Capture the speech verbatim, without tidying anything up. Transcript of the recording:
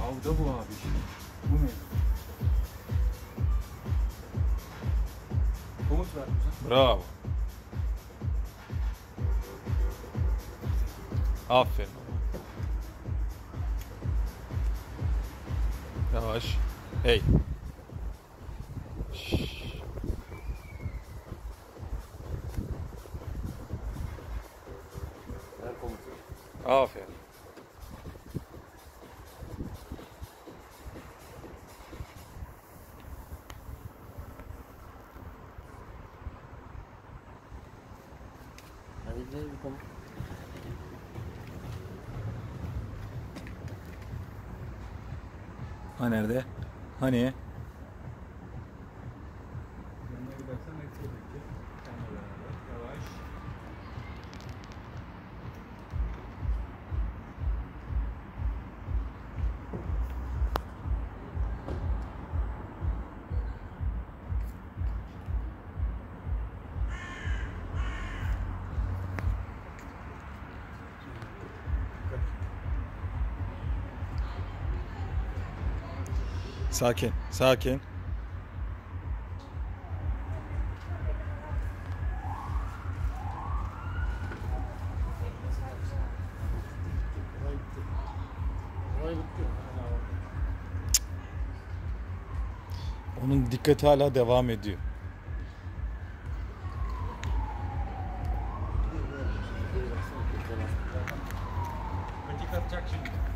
Avda bu abi işte. Bu mevzu. Komut ver bize. Bravo. Aferin. Yavaş. Hey. Şşş. Ver komutu. Aferin. Hadi gidelim bir komut. Ha nerede? Hani? Yanına gidersen ekledeki. Senle beraber. Yavaş. Sakin, sakin. Olay bitti. Olay bitti. Hala var. Onun dikkati hala devam ediyor. Patik atacak şimdi.